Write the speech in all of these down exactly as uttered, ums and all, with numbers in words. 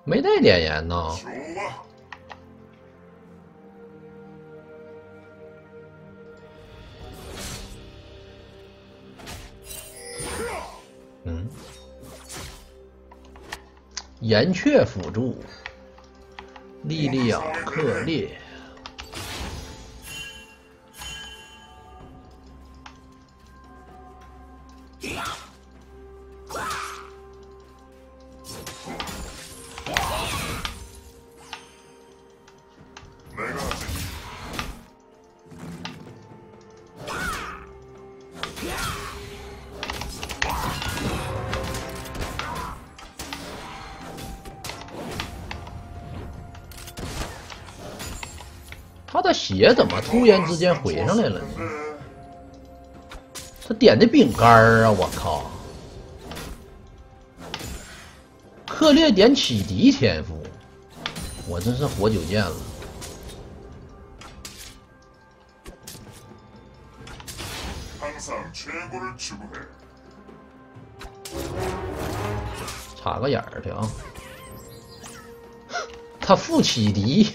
没带点烟呢。嗯，岩雀辅助，莉莉娅克烈。 他的血怎么突然之间回上来了呢？他点的饼干儿啊！我靠！克烈点启迪天赋，我真是活久见了。插个眼儿去啊！他负启迪。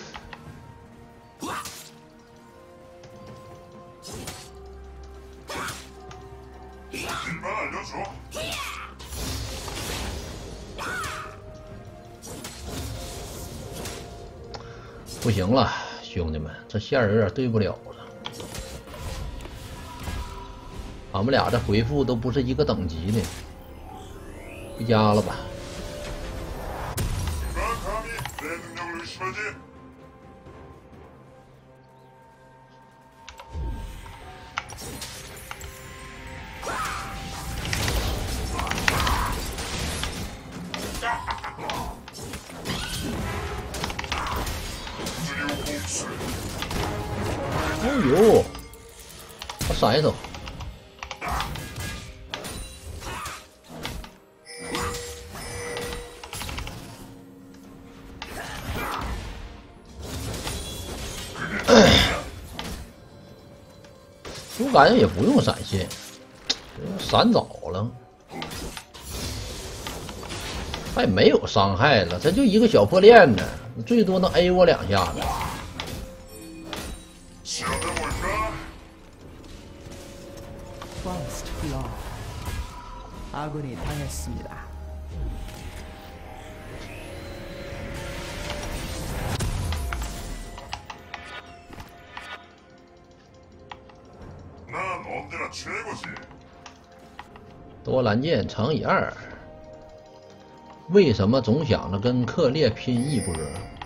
不行了，兄弟们，这线儿有点对不了了。俺们俩这回复都不是一个等级的，回家了吧。哎呦，我闪一手。我感觉也不用闪现，闪早了，他也没有伤害了，这就一个小破链子，最多能 A 我两下子。 아군이 당했습니다. 난 언제나 최고지. 多兰剑乘以二。为什么总想着跟克烈拼一波？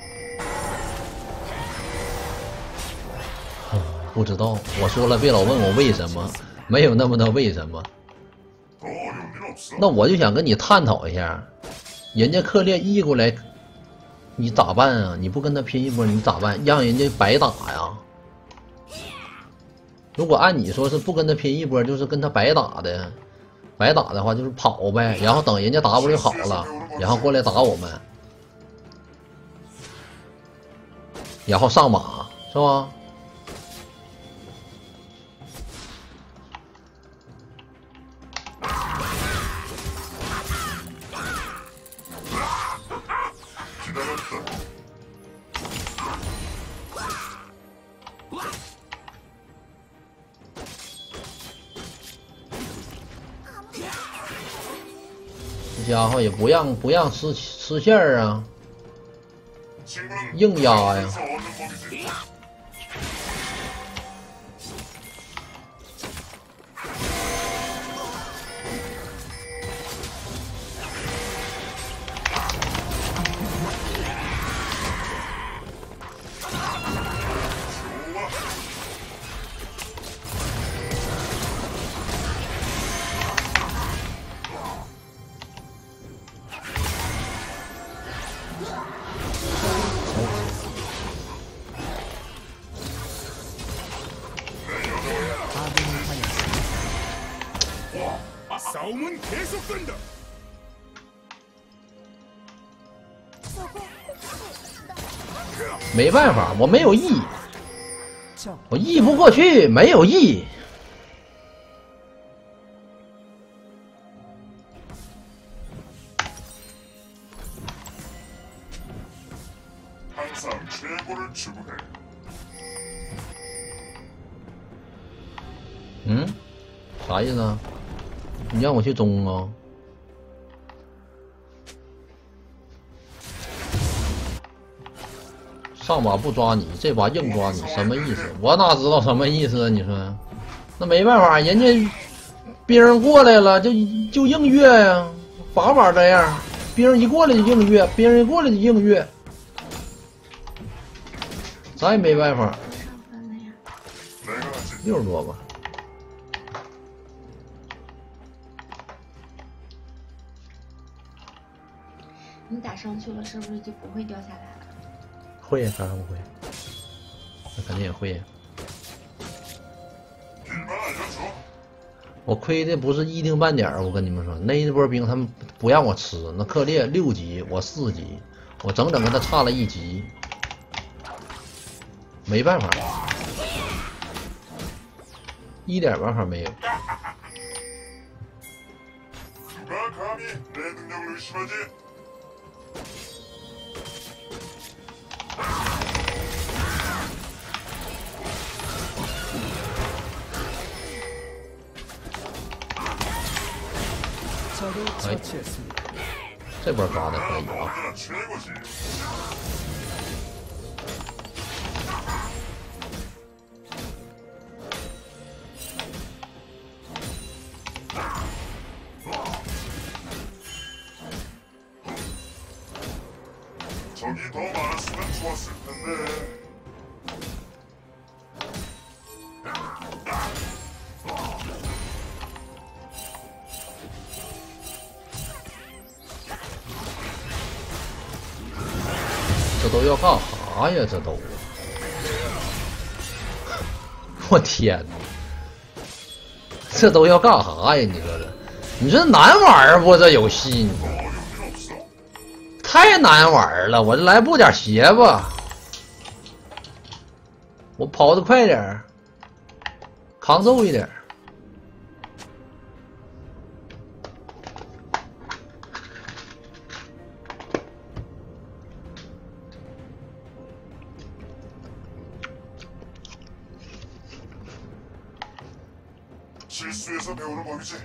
不知道，我说了，别老问我为什么，没有那么多为什么。 那我就想跟你探讨一下，人家克烈译过来，你咋办啊？你不跟他拼一波，你咋办？让人家白打呀？如果按你说是不跟他拼一波，就是跟他白打的，白打的话就是跑呗，然后等人家 W 好了，然后过来打我们，然后上马是吧？ 这家伙也不让不让吃吃馅儿啊，硬压呀！ 싸움은 계속된다. 没办法，我没有 E， 我 E 不过去，没有 E。 최고를 추구해. 嗯，啥意思啊？你让我去中啊？上把不抓你，这把硬抓你，什么意思？我哪知道什么意思啊？你说，那没办法，人家兵过来了，就就硬越呀，把把这样，兵一过来就硬越，兵一过来就硬越，咱也没办法。六十多吧。 你打上去了，是不是就不会掉下来了？ 会呀，啥不会？那肯定也会呀。我亏的不是一丁半点儿，我跟你们说，那一波兵他们不让我吃，那克烈六级，我四级，我整整跟他差了一级，没办法，一点办法没有。 哎，这波抓的可以啊！这都要干啥呀？这都，我天哪！这都要干啥呀？你说这，你这难玩不？这游戏太难玩了！我这来补点鞋吧，我跑得快点，抗揍一点。 실수에서 배우는 법이지.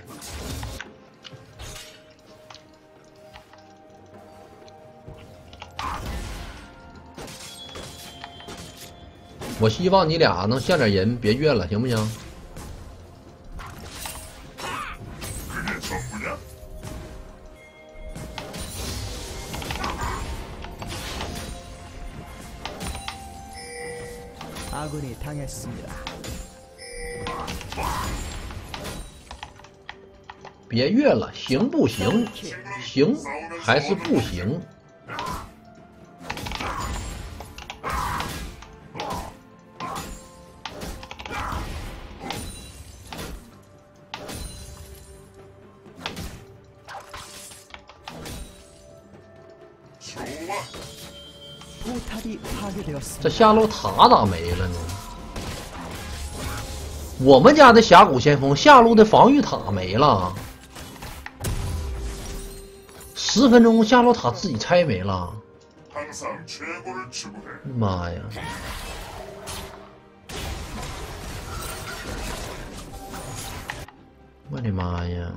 我希望你俩能像点人，别越了，行不行？ 그게 전부냐? 아군이 당했습니다. 别越了，行不行？行还是不行？这下路塔咋没了呢？我们家的峡谷先锋下路的防御塔没了。 十分钟下路塔自己拆没了，妈呀！我的妈呀！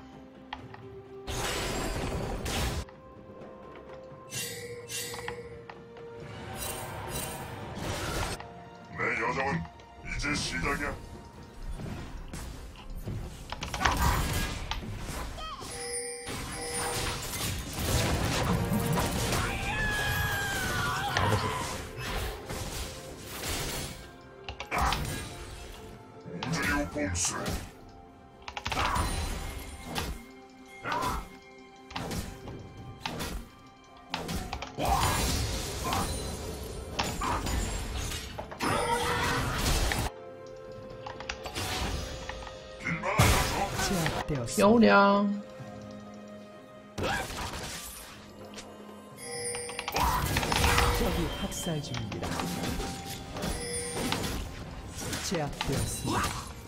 漂亮！ 적이 학살 중입니다. 제압되었습니다.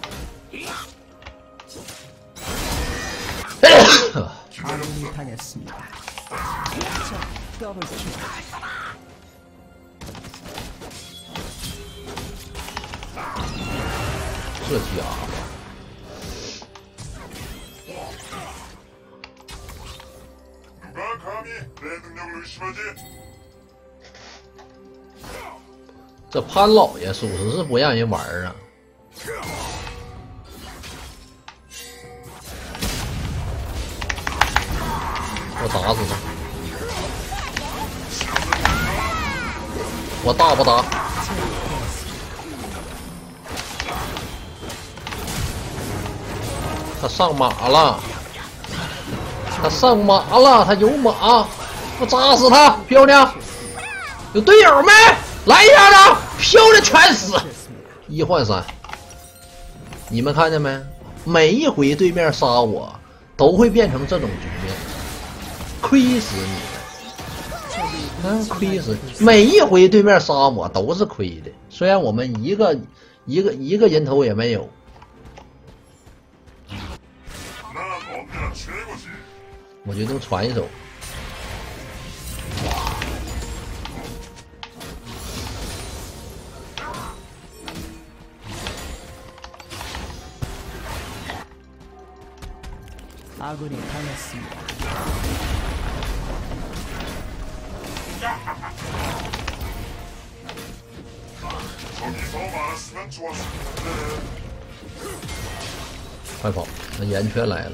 아군이 당했습니다. 더블킬. 这家伙，这潘老爷属实是不让人玩啊！我打死他！我打不打？他上马了，他上马了，他有马，我扎死他！漂亮！有队友没？来一下子！漂亮，全死！一换三，你们看见没？每一回对面杀我，都会变成这种局面，亏死你！嗯，亏死！每一回对面杀我都是亏的，虽然我们一个一个一个人头也没有。我决定传一手。 아군이 당했습니다. 적이 더 많았으면 좋았을 텐데. 快跑！那岩雀来了。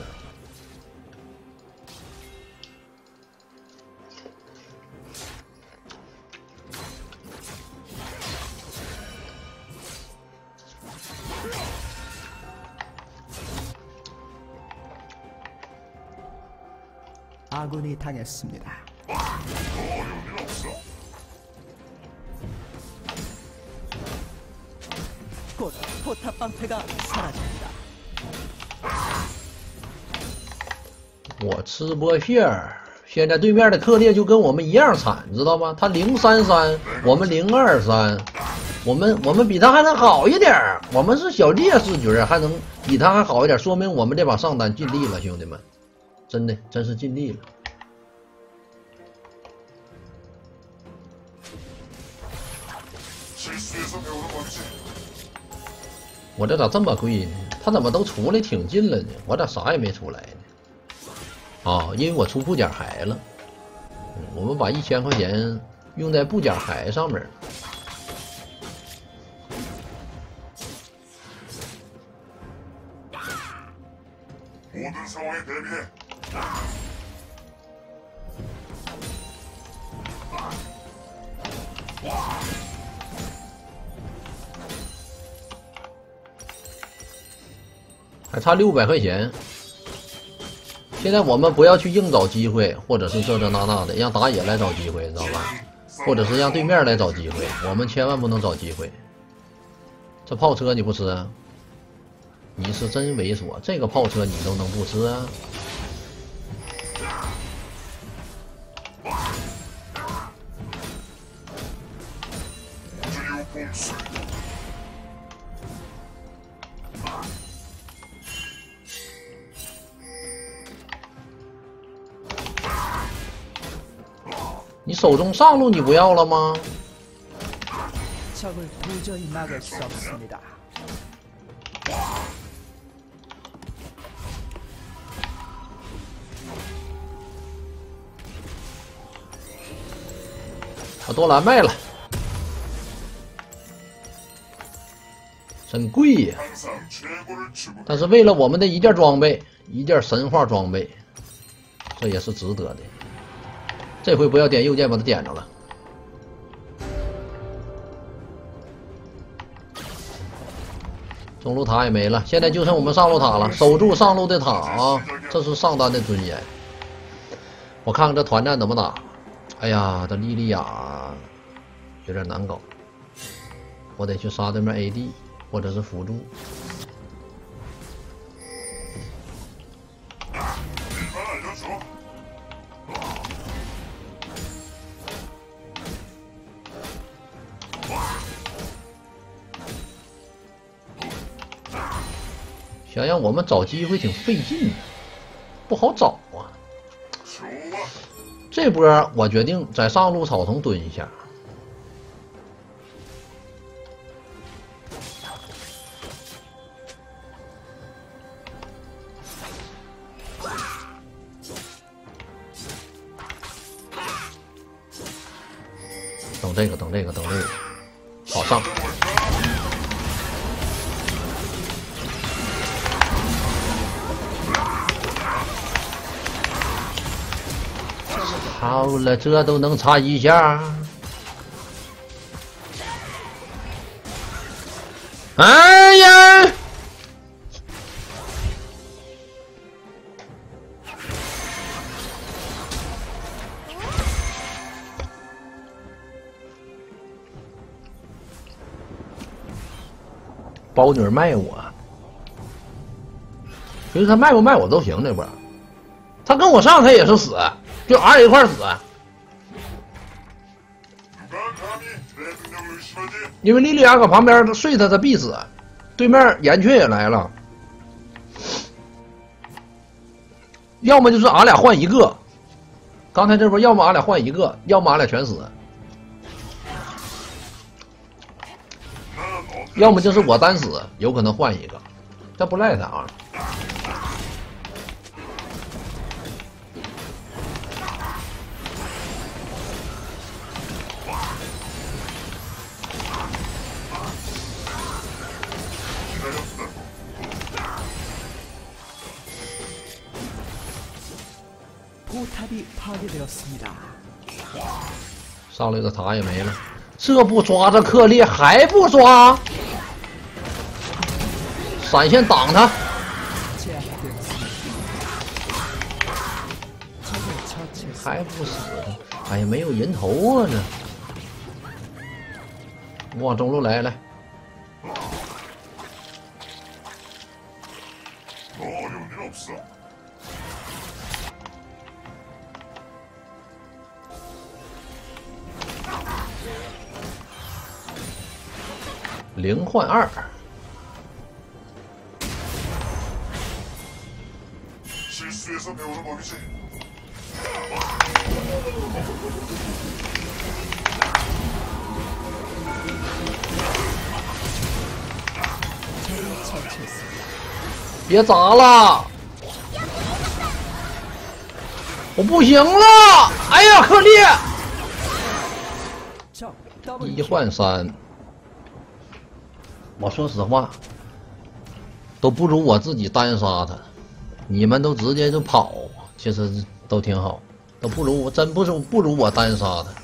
아군이 당했습니다. 곧 포탑 방패가 사라집니다. 我吃波馅儿，现在对面的克烈就跟我们一样惨，知道吗？他零三三，我们零二三，我们我们比他还能好一点儿，我们是小劣势局，还能比他还好一点，说明我们这把上单尽力了，兄弟们，真的真是尽力了。我这咋这么贵呢？他怎么都出来挺近了呢？我咋啥也没出来呢？啊，因为我出布甲骸了。嗯，我们把一千块钱用在布甲骸上面。还差六百块钱。现在我们不要去硬找机会，或者是这这那那的，让打野来找机会，知道吧？或者是让对面来找机会，我们千万不能找机会。这炮车你不吃啊？你是真猥琐，这个炮车你都能不吃啊？你手中上路你不要了吗？ 적을 도저히 막을 수 없습니다. 把多兰卖了，真贵呀！但是为了我们的一件装备，一件神话装备，这也是值得的。这回不要点右键，把它点着了。中路塔也没了，现在就剩我们上路塔了，守住上路的塔啊！这是上单的尊严。我看看这团战怎么打。哎呀，这莉莉娅有点难搞，我得去杀对面 A D 或者是辅助。想让我们找机会挺费劲的，不好找啊。这波我决定在上路草丛蹲一下。 等这个，等这个，等这个，好上。好了，这都能擦一下。哎呀！包女卖我，其实他卖不卖我都行，这波他跟我上他也是死，就 R 一块死。因为莉莉娅搁旁边睡他，他必死。对面岩雀也来了，要么就是俺俩换一个。刚才这波要么俺俩换一个，要么俺俩全死，要么就是我单死，有可能换一个，这不赖他啊。 포탑이 파괴되었습니다. 上来个塔也没了，这不抓着克烈还不抓？闪现挡他， 제압되었습니다. 적을 처치했습니다. 还不死？哎呀，没有人头啊！这往中路来来， 어려운 일 없어. 零换二， 실수에서 배우는 법이지. 적을 처치했습니다. 别砸了！我不行了！哎呀，克烈 적 더블 一换三，我说实话，都不如我自己单杀他。你们都直接就跑，其实都挺好，都不如我，真不如不如我单杀他。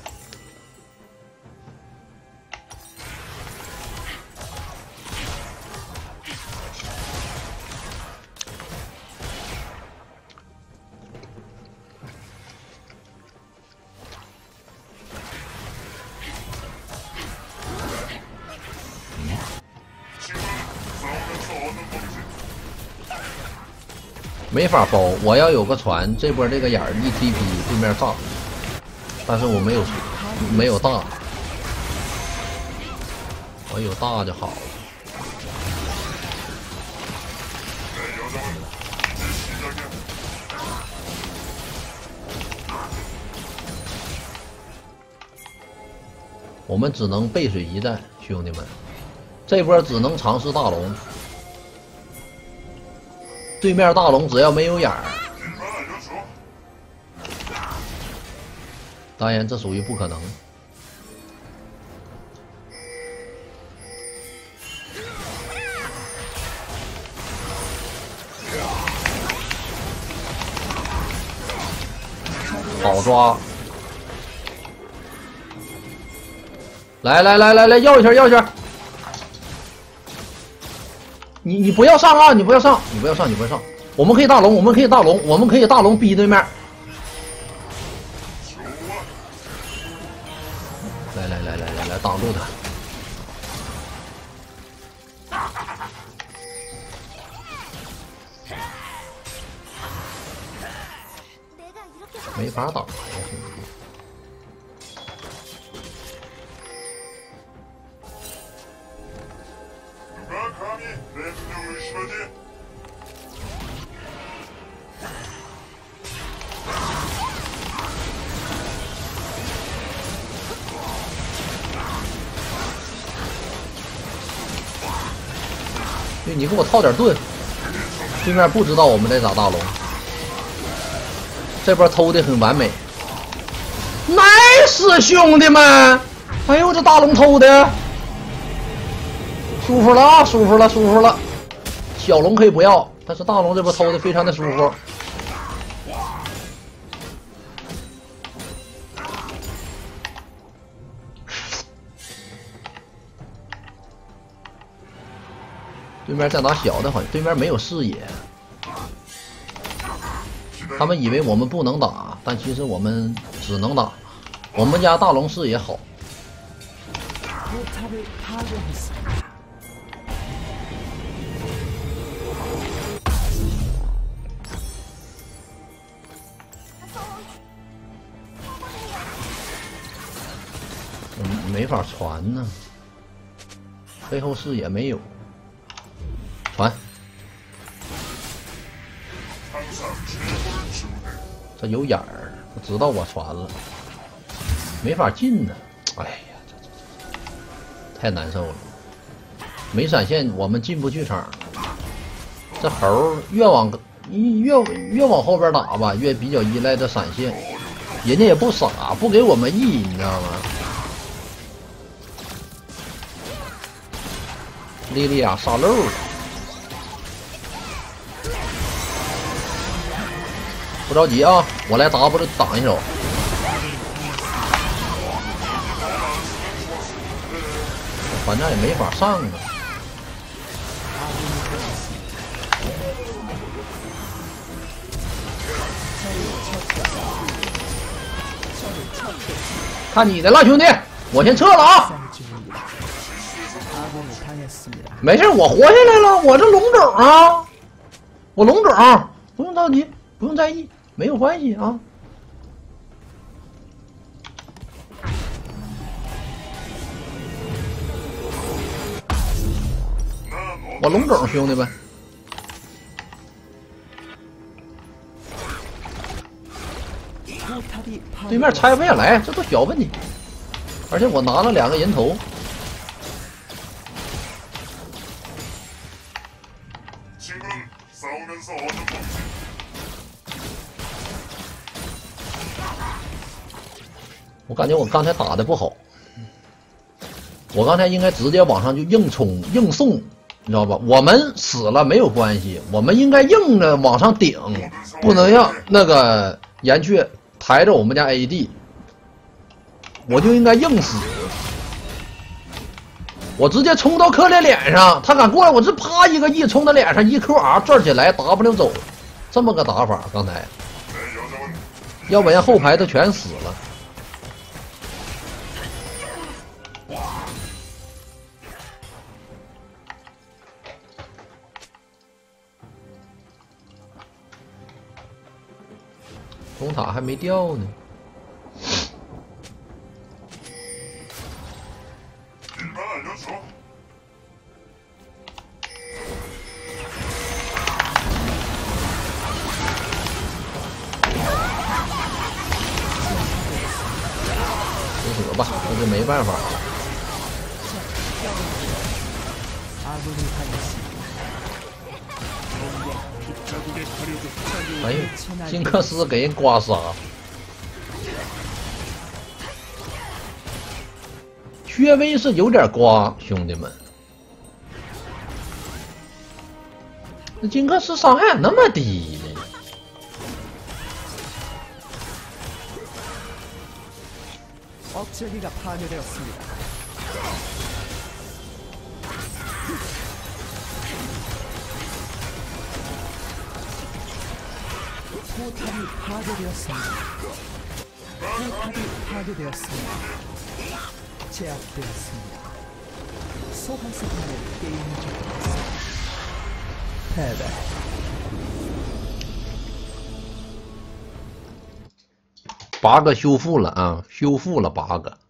没法包，我要有个船，这波这个眼儿一 T P 对面炸，但是我没有没有大，我有大就好了。我们只能背水一战，兄弟们，这波只能尝试大龙。对面大龙只要没有眼儿，当然这属于不可能。好抓！来来来来来，要一下要一下！你你不要上啊！你不要上！你不要上！你不要上！我们可以大龙，我们可以大龙，我们可以大龙逼对面。来来来来来来，挡住他！没法挡呀，兄弟！ 감히 내 능력을 의심하지? 你给我套点盾，对面不知道我们在打大龙，这波偷的很完美 ，nice 兄弟们， 哎呦，这大龙偷的，舒服了啊，舒服了，舒服了。小龙可以不要，但是大龙这波偷的非常的舒服。对面在打小的，好像对面没有视野。他们以为我们不能打，但其实我们只能打。我们家大龙视野好。 포탑을 파괴했습니다. 음, 没法传呢，背后视野没有，传。这有眼儿，他知道我传了，没法进呢。哎呀，这这这太难受了。没闪现，我们进不去场。这猴越往越越往后边打吧，越比较依赖这闪现。人家也不傻，不给我们 E， 你知道吗？ 莉莉娅杀漏了，不着急啊，我来 W 挡一手。反正也没法上啊。看你的了，兄弟，我先撤了啊。 没事，我活下来了，我这龙种啊，我龙种，不用着急，不用在意，没有关系啊。我龙种，兄弟们，对面拆不下来，这都小问题，而且我拿了两个人头。 我感觉我刚才打的不好，我刚才应该直接往上就硬冲硬送，你知道吧？我们死了没有关系，我们应该硬着往上顶，不能让那个岩雀抬着我们家 A D， 我就应该硬死。我直接冲到克烈脸上，他敢过来，我这啪一个 E 冲他脸上，一 Q R 转起来 W 走，这么个打法。刚才，要不然后排都全死了。 中塔还没掉呢。回合吧，这就没办法了。哎呀，金克斯给人刮痧，薛微是有点刮，兄弟们。那金克斯伤害那么低呢？ 억제기가 파괴되었습니다. 포탑이 파괴되었습니다. 포탑이 파괴되었습니다. 제압되었습니다. 소환사분의 게임을 접었습니다. 패배. 八个修复了啊，修复了八个。